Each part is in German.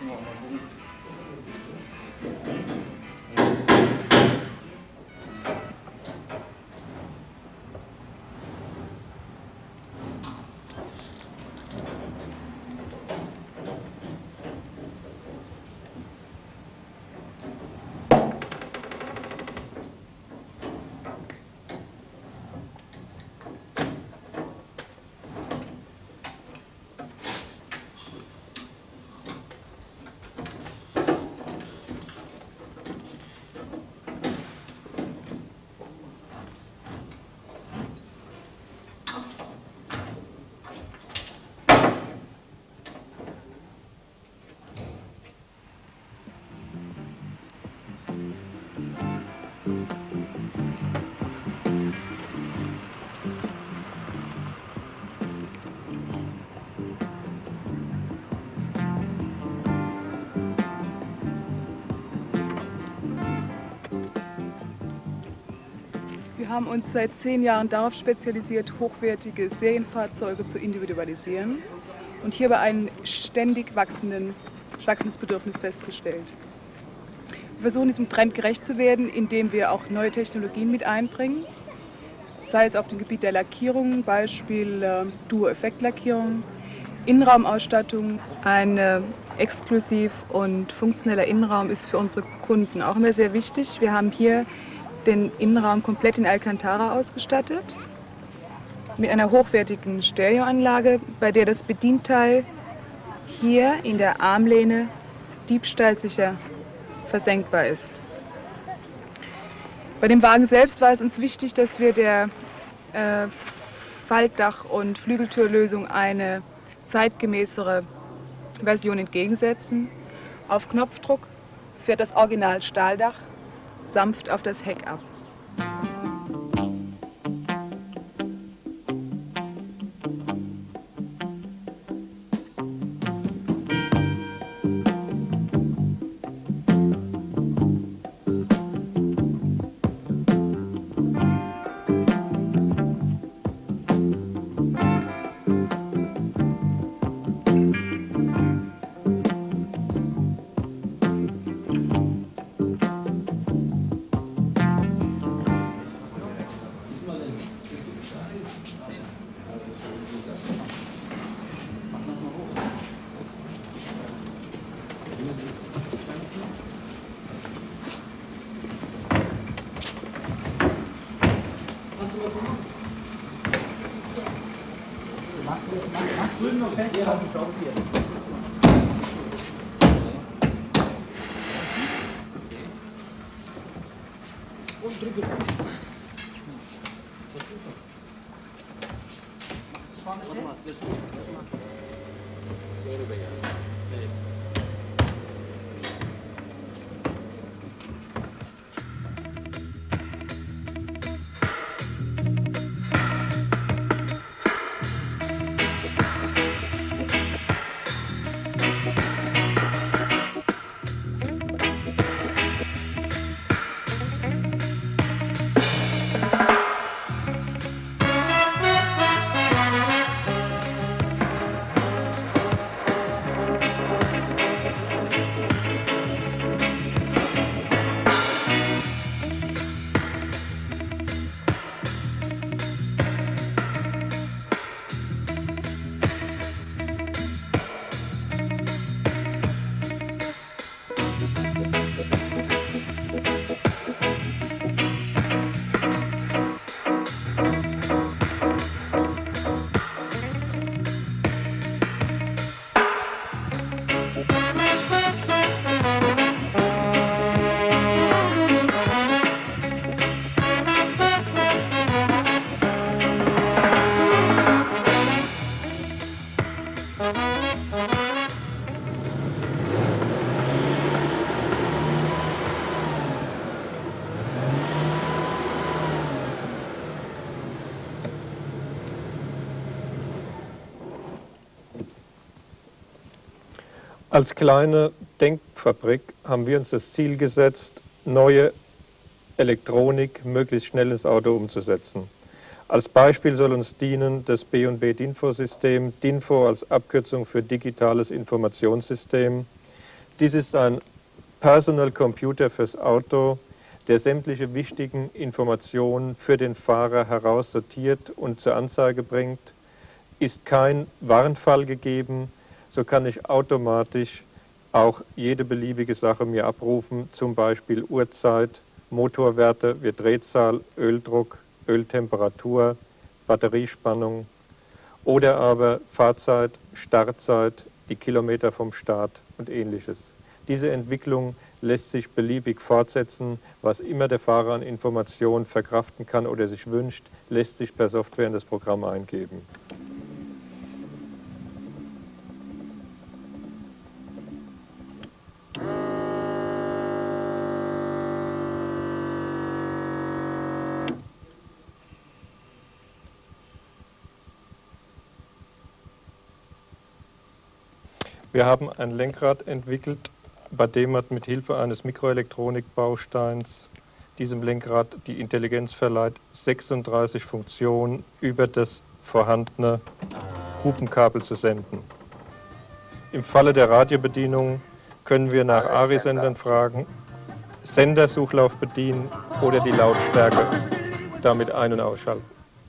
Wir haben uns seit 10 Jahren darauf spezialisiert, hochwertige Serienfahrzeuge zu individualisieren und hierbei ein ständig wachsendes Bedürfnis festgestellt. Wir versuchen diesem Trend gerecht zu werden, indem wir auch neue Technologien mit einbringen, sei es auf dem Gebiet der Lackierung, Beispiel Duo-Effekt-Lackierung, Innenraumausstattung. Ein exklusiv und funktioneller Innenraum ist für unsere Kunden auch immer sehr wichtig. Wir haben hier den Innenraum komplett in Alcantara ausgestattet, mit einer hochwertigen Stereoanlage, bei der das Bedienteil hier in der Armlehne diebstahlsicher versenkbar ist. Bei dem Wagen selbst war es uns wichtig, dass wir der Faltdach- und Flügeltürlösung eine zeitgemäßere Version entgegensetzen. Auf Knopfdruck fährt das Original Stahldach sanft auf das Heck ab. Als kleine Denkfabrik haben wir uns das Ziel gesetzt, neue Elektronik möglichst schnell ins Auto umzusetzen. Als Beispiel soll uns dienen das B&B DINFO-System, DINFO als Abkürzung für digitales Informationssystem. Dies ist ein Personal Computer fürs Auto, der sämtliche wichtigen Informationen für den Fahrer heraussortiert und zur Anzeige bringt. Ist kein Warnfall gegeben, so kann ich automatisch auch jede beliebige Sache mir abrufen, zum Beispiel Uhrzeit, Motorwerte wie Drehzahl, Öldruck, Öltemperatur, Batteriespannung oder aber Fahrzeit, Startzeit, die Kilometer vom Start und ähnliches. Diese Entwicklung lässt sich beliebig fortsetzen. Was immer der Fahrer an Informationen verkraften kann oder sich wünscht, lässt sich per Software in das Programm eingeben. Wir haben ein Lenkrad entwickelt, bei dem man mit Hilfe eines Mikroelektronikbausteins diesem Lenkrad die Intelligenz verleiht, 36 Funktionen über das vorhandene Hupenkabel zu senden. Im Falle der Radiobedienung können wir nach ARI-Sendern fragen, Sendersuchlauf bedienen oder die Lautstärke damit ein- und ausschalten.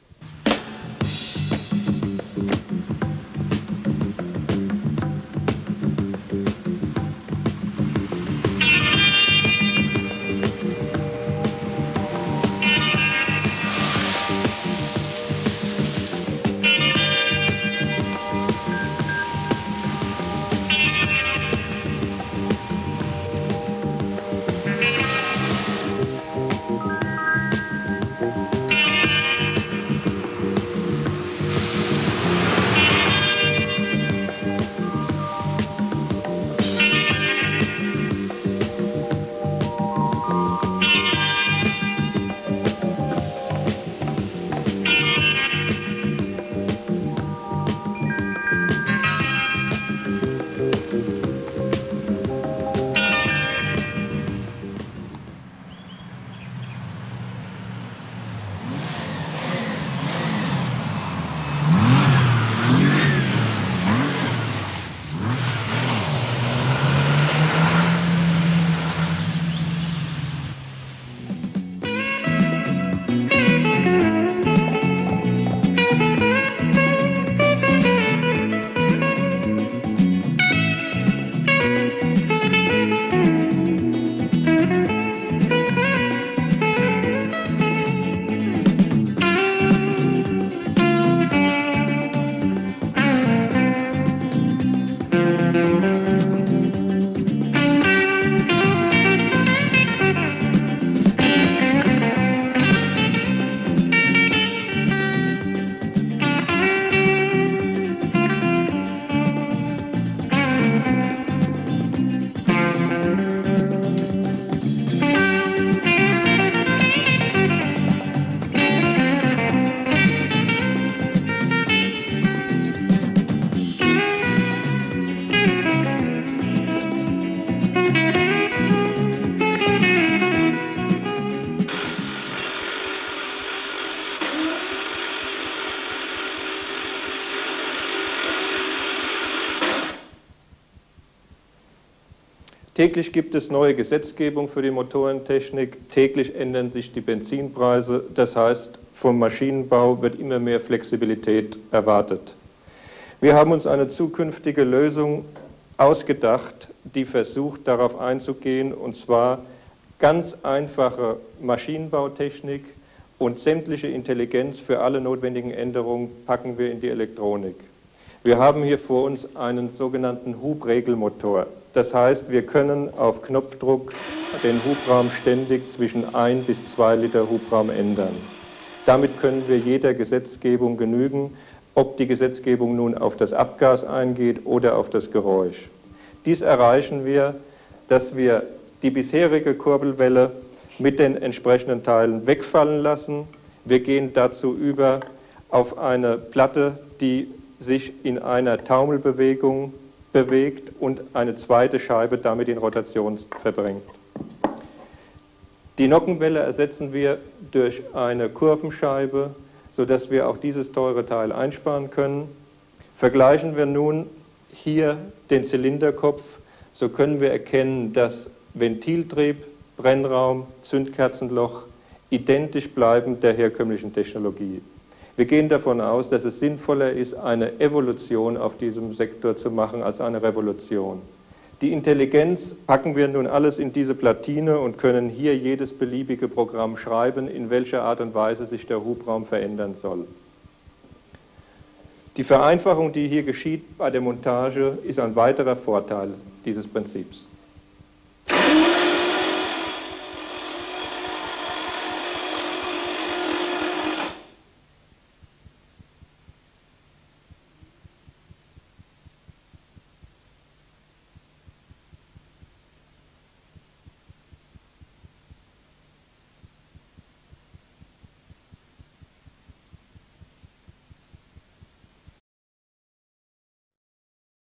Täglich gibt es neue Gesetzgebung für die Motorentechnik, täglich ändern sich die Benzinpreise, das heißt, vom Maschinenbau wird immer mehr Flexibilität erwartet. Wir haben uns eine zukünftige Lösung ausgedacht, die versucht, darauf einzugehen, und zwar ganz einfache Maschinenbautechnik und sämtliche Intelligenz für alle notwendigen Änderungen packen wir in die Elektronik. Wir haben hier vor uns einen sogenannten Hubregelmotor. Das heißt, wir können auf Knopfdruck den Hubraum ständig zwischen 1 bis 2 Liter Hubraum ändern. Damit können wir jeder Gesetzgebung genügen, ob die Gesetzgebung nun auf das Abgas eingeht oder auf das Geräusch. Dies erreichen wir, dass wir die bisherige Kurbelwelle mit den entsprechenden Teilen wegfallen lassen. Wir gehen dazu über auf eine Platte, die sich in einer Taumelbewegung bewegt und eine zweite Scheibe damit in Rotation verbringt. Die Nockenwelle ersetzen wir durch eine Kurvenscheibe, sodass wir auch dieses teure Teil einsparen können. Vergleichen wir nun hier den Zylinderkopf, so können wir erkennen, dass Ventiltrieb, Brennraum, Zündkerzenloch identisch bleiben der herkömmlichen Technologie. Wir gehen davon aus, dass es sinnvoller ist, eine Evolution auf diesem Sektor zu machen, als eine Revolution. Die Intelligenz packen wir nun alles in diese Platine und können hier jedes beliebige Programm schreiben, in welcher Art und Weise sich der Hubraum verändern soll. Die Vereinfachung, die hier geschieht bei der Montage, ist ein weiterer Vorteil dieses Prinzips.